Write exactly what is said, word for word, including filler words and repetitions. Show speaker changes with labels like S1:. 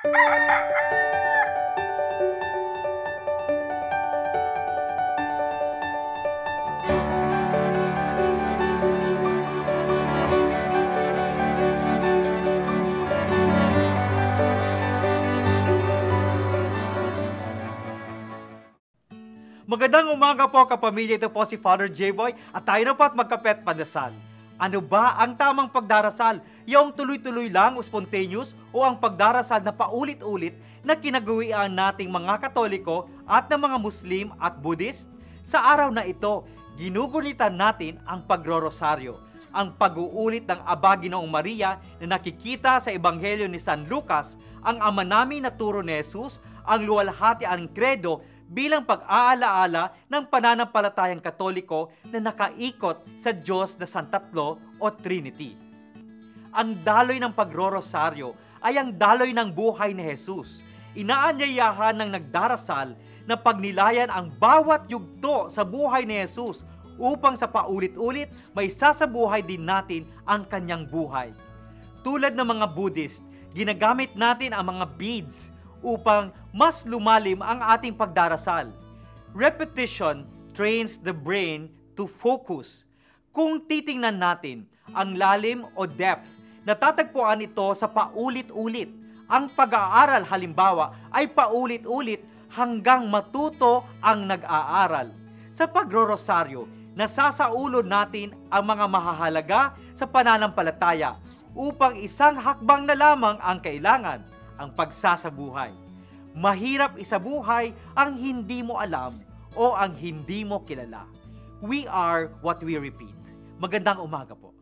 S1: Magandang umaga po kapamilya, ito po si Father J-Boy at tayo na po at magkapet pandasal. Ano ba ang tamang pagdarasal? Yung tuloy-tuloy lang o spontaneous o ang pagdarasal na paulit-ulit na kinagawian nating mga Katoliko at ng mga Muslim at Buddhist? Sa araw na ito, ginugunitan natin ang pagrorosaryo, ang pag-uulit ng Aba Ginoong Maria na nakikita sa Ebanghelyo ni San Lucas, ang ama namin na turo ni Jesus, ang luwalhatian credo bilang pag-aalaala ng pananampalatayang Katoliko na nakaikot sa Diyos na Santatlo o Trinity. Ang daloy ng pagrorosaryo ay ang daloy ng buhay ni Jesus. Inaanyayahan ng nagdarasal na pagnilayan ang bawat yugto sa buhay ni Jesus upang sa paulit-ulit may sasabuhay din natin ang kanyang buhay. Tulad ng mga Buddhist, ginagamit natin ang mga beads upang mas lumalim ang ating pagdarasal. Repetition trains the brain to focus. Kung titingnan natin ang lalim o depth, natatagpuan ito sa paulit-ulit. Ang pag-aaral halimbawa ay paulit-ulit hanggang matuto ang nag-aaral. Sa pagrorosaryo, nasasaulo natin ang mga mahahalaga sa pananampalataya upang isang hakbang na lamang ang kailangan, ang pagsasabuhay. Mahirap isabuhay ang hindi mo alam o ang hindi mo kilala. We are what we repeat. Magandang umaga po.